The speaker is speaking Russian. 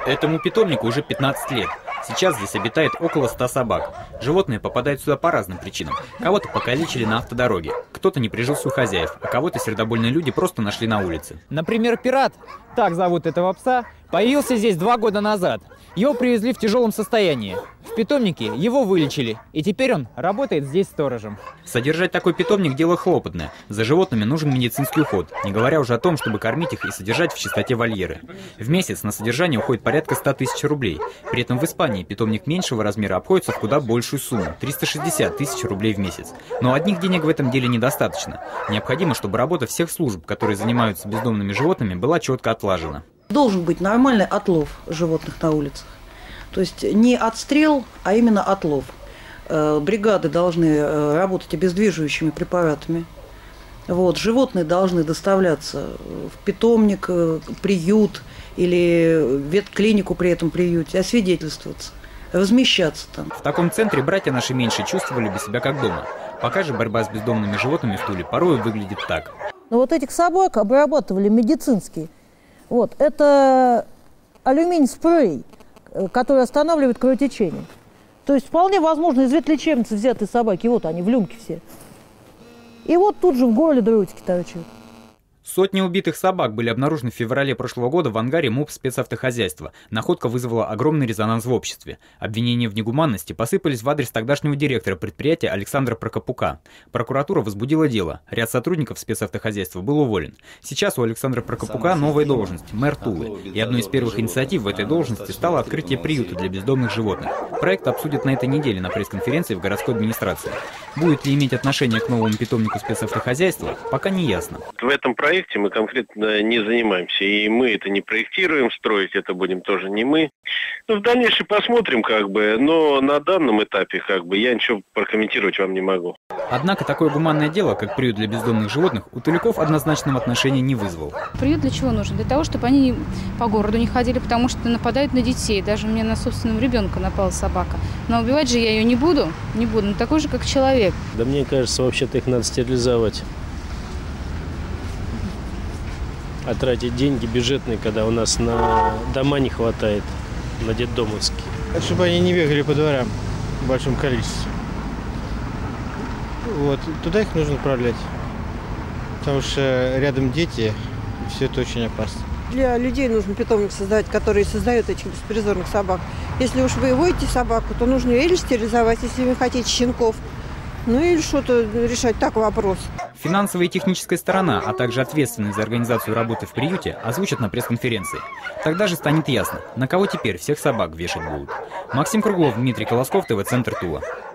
Этому питомнику уже 15 лет. Сейчас здесь обитает около 100 собак. Животные попадают сюда по разным причинам. Кого-то покалечили на автодороге, кто-то не прижился у хозяев, а кого-то сердобольные люди просто нашли на улице. Например, Пират, так зовут этого пса, появился здесь 2 года назад. Его привезли в тяжелом состоянии. В питомнике его вылечили, и теперь он работает здесь сторожем. Содержать такой питомник – дело хлопотное. За животными нужен медицинский уход, не говоря уже о том, чтобы кормить их и содержать в чистоте вольеры. В месяц на содержание уходит порядка 100 тысяч рублей. При этом в Испании питомник меньшего размера обходится в куда большую сумму – 360 тысяч рублей в месяц. Но одних денег в этом деле недостаточно. Необходимо, чтобы работа всех служб, которые занимаются бездомными животными, была четко отлажена. Должен быть нормальный отлов животных на улицах. То есть не отстрел, а именно отлов. Бригады должны работать обездвиживающими препаратами. Животные должны доставляться в питомник, приют или ветклинику при этом приюте, освидетельствоваться, размещаться там. В таком центре братья наши меньшие чувствовали бы себя как дома. Пока же борьба с бездомными животными в Туле порой выглядит так. Но этих собак обрабатывали медицински. Это алюминий-спрей, который останавливает кровотечение. То есть вполне возможно из ветлечебницы взятые собаки, они в люмке все. И тут же в горле дротики торчат. Сотни убитых собак были обнаружены в феврале прошлого года в ангаре МУП спецавтохозяйства. Находка вызвала огромный резонанс в обществе. Обвинения в негуманности посыпались в адрес тогдашнего директора предприятия Александра Прокопука. Прокуратура возбудила дело. Ряд сотрудников спецавтохозяйства был уволен. Сейчас у Александра Прокопука новая должность – мэр Тулы. И одной из первых инициатив в этой должности стало открытие приюта для бездомных животных. Проект обсудят на этой неделе на пресс-конференции в городской администрации. Будет ли иметь отношение к новому питомнику спецавтохозяйства, пока не ясно. В этом проекте мы конкретно не занимаемся, и мы это не проектируем, строить это будем тоже не мы. В дальнейшем посмотрим, но на данном этапе, я ничего прокомментировать вам не могу. Однако такое гуманное дело, как приют для бездомных животных, у туляков однозначного отношения не вызвал. Приют для чего нужен? Для того, чтобы они по городу не ходили, потому что нападают на детей. Даже у меня на собственного ребенка напала собака. Но убивать же я ее не буду, но такой же, как человек. Да мне кажется, вообще-то их надо стерилизовать. А тратить деньги бюджетные, когда у нас на дома не хватает, на детдомовские. Чтобы они не бегали по дворам в большом количестве. Туда их нужно управлять. Потому что рядом дети, и все это очень опасно. Для людей нужно питомник создавать, который создает этих беспризорных собак. Если уж вы выводите собаку, то нужно ее или стерилизовать, если вы хотите щенков. Или что-то решать так вопрос. Финансовая и техническая сторона, а также ответственность за организацию работы в приюте озвучат на пресс-конференции. Тогда же станет ясно, на кого теперь всех собак вешать будут. Максим Круглов, Дмитрий Колосков, ТВ-центр Тула.